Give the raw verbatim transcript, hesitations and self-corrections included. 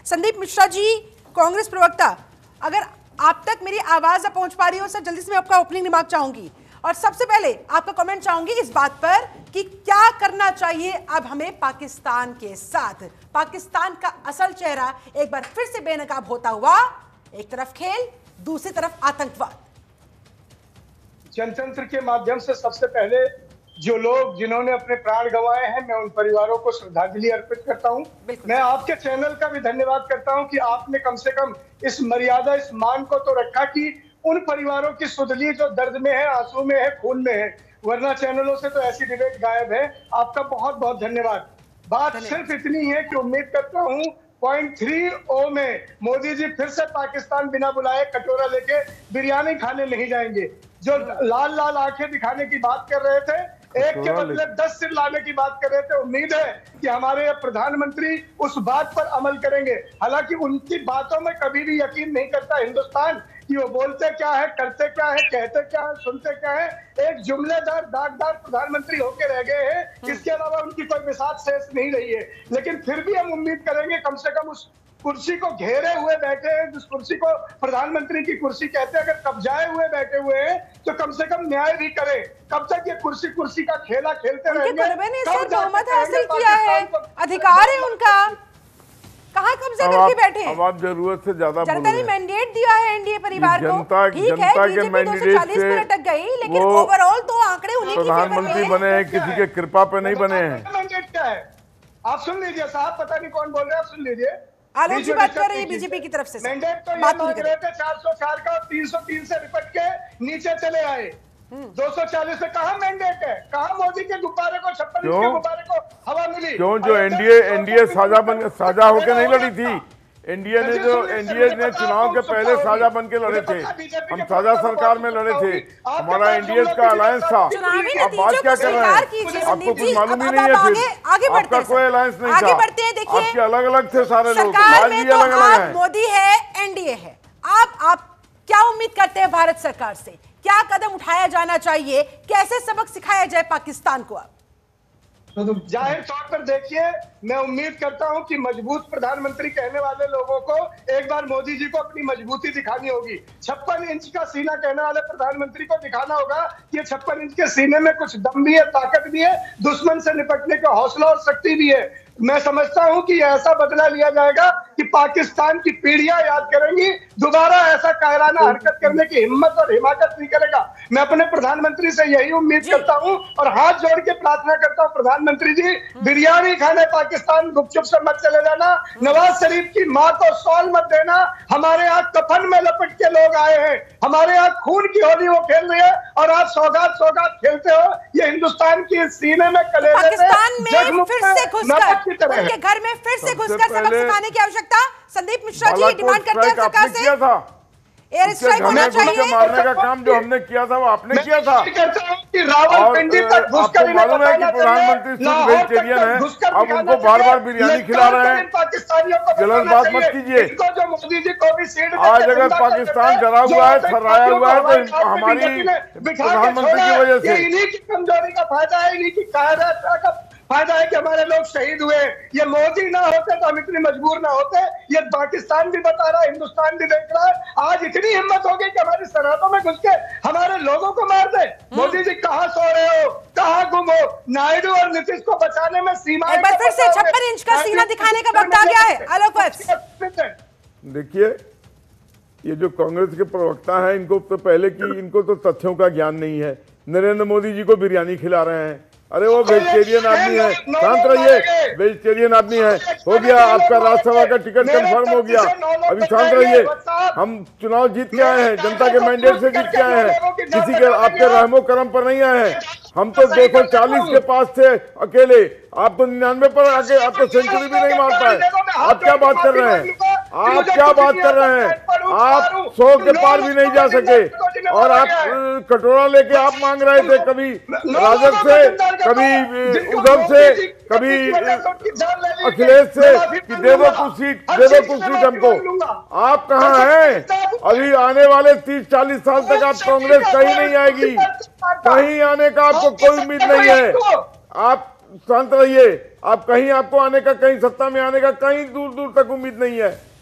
संदीप मिश्रा जी, कांग्रेस प्रवक्ता, अगर आप तक मेरी आवाज पहुंच पा रही हो सर, जल्दी से मैं आपका ओपनिंग रिमार्क चाहूंगी और सबसे पहले आपका कमेंट चाहूंगी इस बात पर कि क्या करना चाहिए अब हमें पाकिस्तान के साथ। पाकिस्तान का असल चेहरा एक बार फिर से बेनकाब होता हुआ, एक तरफ खेल, दूसरी तरफ आतंकवाद। जनतंत्र के माध्यम से सबसे पहले जो लोग जिन्होंने अपने प्राण गंवाए हैं, मैं उन परिवारों को श्रद्धांजलि अर्पित करता हूं। मैं आपके चैनल का भी धन्यवाद करता हूं कि आपने कम से कम इस मर्यादा, इस मान को तो रखा कि उन परिवारों की सुध ली जो दर्द में है, आंसू में है, खून में है, वरना चैनलों से तो ऐसी डिबेट गायब है। आपका बहुत बहुत धन्यवाद। बात सिर्फ इतनी है कि उम्मीद करता हूं पॉइंट थ्री ओ में मोदी जी फिर से पाकिस्तान बिना बुलाए कटोरा लेके बिरयानी खाने नहीं जाएंगे। जो लाल लाल आंखें दिखाने की बात कर रहे थे, एक के बदले दस सिर लाने की बात कर रहे थे, उम्मीद है कि हमारे प्रधानमंत्री उस बात पर अमल करेंगे। हालांकि उनकी बातों में कभी भी यकीन नहीं करता हिंदुस्तान कि वो बोलते क्या है, करते क्या है, कहते क्या है, सुनते क्या है। एक जुमलेदार दागदार प्रधानमंत्री होके रह गए हैं, इसके अलावा उनकी कोई मिसाल शेष नहीं रही है। लेकिन फिर भी हम उम्मीद करेंगे कम से कम उस कुर्सी को घेरे हुए बैठे हैं, जिस कुर्सी को प्रधानमंत्री की कुर्सी कहते हैं, अगर कब्जाए हुए बैठे हुए हैं तो कम से कम न्याय भी करें। कब तक ये कुर्सी कुर्सी का खेला खेलते रहेंगे? बहुमत हासिल किया है, अधिकार है उनका, कहाँ कब्जा करके बैठे हैं? अब आप जरूरत से ज्यादा जनता ने मैंडेट दिया है एनडीए परिवार को। जनता जनता के मैंडेट से अटक गई, लेकिन ओवरऑल तो आंकड़े उन्हीं की प्रधानमंत्री बने हैं, किसी के कृपा पे नहीं बने हैं। मैंडेट क्या है आप सुन लीजिए साहब, पता नहीं कौन बोल रहे हैं, आप सुन लीजिए। आलोक जी बात कर रही है बीजेपी की तरफ से। मैंडेट तो ये मांग रहे थे चार सौ चार का और तीन सौ तीन से निपट के नीचे चले आए। दो सौ चालीस से कहाँ मैंडेट है? कहाँ मोदी के गुब्बारे को, छप्पन इंच के गुब्बारे को हवा मिली? क्यों? जो एनडीए एनडीए साझा बन साझा होकर नहीं लड़ी थी। एनडीए ने जो एनडीए ने चुनाव के पहले साझा बन के लड़े थे, हम साझा सरकार में लड़े थे, हमारा एनडीए का अलायंस था। अब बात क्या कर रहे हैं? आपको कुछ मालूम ही नहीं है, फिर आपका कोई अलायंस नहीं था, आपके अलग अलग थे सारे लोग, आज भी अलग अलग हैं। मोदी है, एनडीए है, आप आप क्या उम्मीद करते हैं भारत सरकार से? क्या कदम उठाया जाना चाहिए? कैसे सबक सिखाया जाए पाकिस्तान को? अब तो जाहिर तौर पर देखिए, मैं उम्मीद करता हूं कि मजबूत प्रधानमंत्री कहने वाले लोगों को एक बार मोदी जी को अपनी मजबूती दिखानी होगी। छप्पन इंच का सीना कहने वाले प्रधानमंत्री को दिखाना होगा कि छप्पन इंच के सीने में कुछ दम भी है, ताकत भी है, दुश्मन से निपटने का हौसला और शक्ति भी है। मैं समझता हूं कि ऐसा बदला लिया जाएगा कि पाकिस्तान की पीढ़ियां याद करेंगी, दोबारा ऐसा कायराना हरकत करने की हिम्मत और हिमाकत नहीं करेगा। मैं अपने प्रधानमंत्री से यही उम्मीद करता हूं और हाथ जोड़ के प्रार्थना करता हूं, प्रधानमंत्री जी बिरयानी खाने पाकिस्तान गुपचुप से मत चले जाना, नवाज शरीफ की मां को सॉल मत देना। हमारे यहाँ कफन में लपट के लोग आए हैं, हमारे यहाँ खून की होली वो खेल रही है और आप सौगात सौगात खेलते हो। ये हिंदुस्तान की सीने में कलेजे पाकिस्तान में फिर से घुसकर उनके घर में फिर से घुसकर सबक सिखाने की आवश्यकता संदीप मिश्रा जी डिमांड करते हैं सरकार से। एयर स्ट्राइक होना चाहिए। मारने का काम जो हमने किया था वो आपने किया था। रावलपिंडी तक घुसकर मालूम है कि प्रधानमंत्री खुद वेजिटेरियन है, अब उनको बार बार बिरयानी खिला रहे हैं। जल्दबाज मत कीजिए। आज अगर पाकिस्तान डरा हुआ है, थर्राया हुआ है तो हमारी प्रधानमंत्री की वजह से। इन्हीं की कमजोरी का फायदा है, इन्हीं की कायरत का फायदा है कि हमारे लोग शहीद हुए। ये मोदी ना होते तो हम इतने मजबूर ना होते। ये पाकिस्तान भी बता रहा है, हिंदुस्तान भी देख रहा है। आज इतनी हिम्मत हो गई कि हमारी सरहदों में घुस के हमारे लोगों को मार दे। मोदी जी कहाँ सो रहे हो, कहाँ गुम हो? नायडू और नीतीश को बचाने में सीमा एक बार फिर से छप्पन इंच का सीना दिखाने का वक्त आ गया है। आलोक देखिए, ये जो कांग्रेस के प्रवक्ता है, इनको तो पहले की इनको तो तथ्यों का ज्ञान नहीं है। नरेंद्र मोदी जी को बिरयानी खिला रहे हैं। अरे वो वेजिटेरियन आदमी है, शांत रहिए, वेजिटेरियन आदमी है। हो गया आपका राज्यसभा का टिकट कंफर्म हो गया, अभी शांत रहिए। हम चुनाव जीत के आए हैं, जनता के मैंडेट से जीत के आए हैं, किसी के आपके रहमो करम पर नहीं आए हैं। हम तो दो सौ चालीस के पास थे अकेले, आप तो निन्यानवे पर आके आप तो सेंचुरी भी नहीं मार पाए। आप क्या बात कर रहे हैं? आप क्या बात कर रहे हैं? आप सौ के पार भी नहीं जा सके और आप कटोरा लेके आप मांग रहे थे, कभी राजद से, कभी उद्धव से, कभी अखिलेश से कि दे दो कुछ सीट, दे दो कुछ सीट हमको। आप कहाँ हैं? अभी आने वाले तीस चालीस साल तक आप कांग्रेस कहीं नहीं आएगी, कहीं आने का आपको कोई उम्मीद नहीं है। आप शांत रहिए। आप कहीं आपको आने का, कहीं सत्ता में आने का कहीं दूर दूर तक उम्मीद नहीं है।